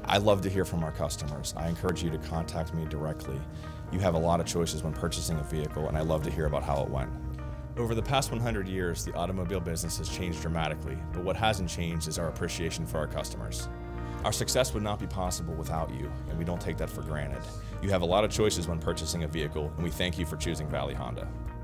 I love to hear from our customers. I encourage you to contact me directly. You have a lot of choices when purchasing a vehicle, and I love to hear about how it went. Over the past 100 years, the automobile business has changed dramatically, but what hasn't changed is our appreciation for our customers. Our success would not be possible without you, and we don't take that for granted. You have a lot of choices when purchasing a vehicle, and we thank you for choosing Valley Honda.